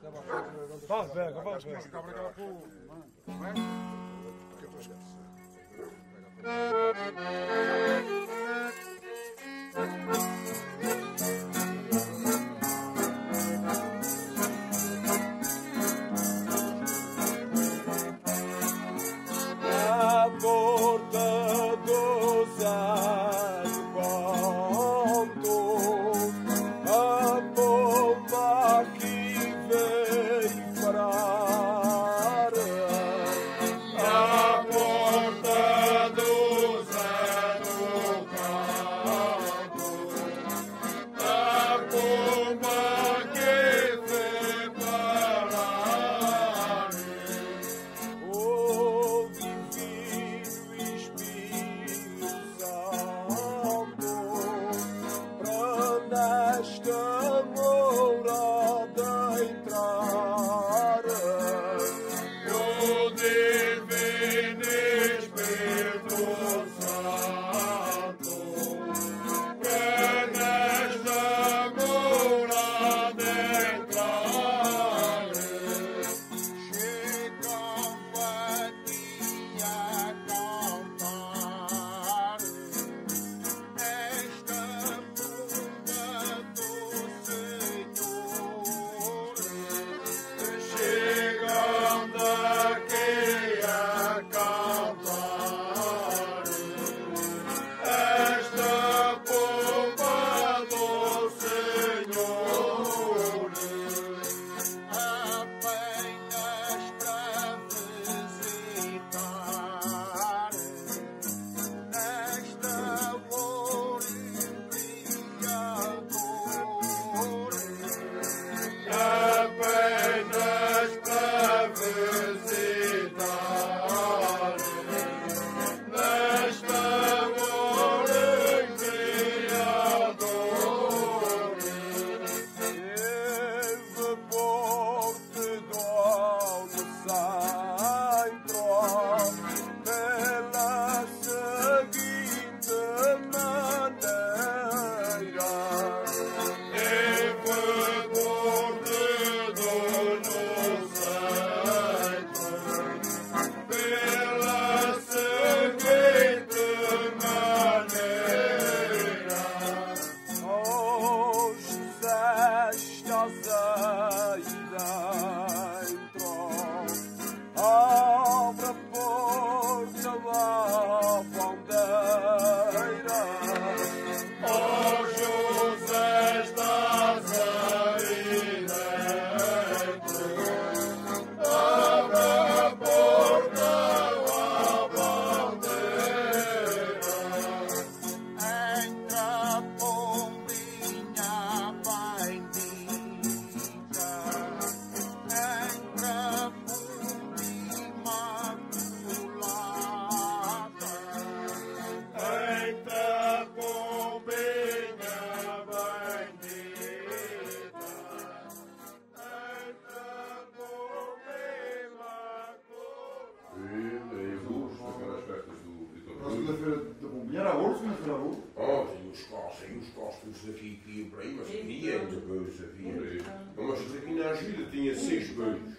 Vamos, pega, vamos, pega. A porta dos anos contou a pomba que veio parar. A porta dos anos contou a pomba que veio parar. Ouve Filho e Espírito Santo para nesta morada entrar. O Divino Espírito Santo para nesta morada entrar. Chegam aqui a cantar esta pomba do Senhor. Chegam daqui a cantar esta pomba do Senhor. Apenas para visitar esta apenas para visitar nesta Eve porte do centro pela seguinte maneira. Eve porte do centro pela seguinte maneira. Oh, José, estás aí dentro, abre a porta da bandeira. Oh, José, estás aí dentro, abre a porta da bandeira. Entra, pombinha bendita, entra, pombinha imaculada. Entra, pombinha bendita, entra, pombinha imaculada. E os, aquelas festas do Vitor A segunda-feira da Pombinha era ouro, segunda-feira era ouro. Oh, tem os costos aqui que iam para aí, mas 500 bois havia. Mas aqui na ajuda tinha 6 bois.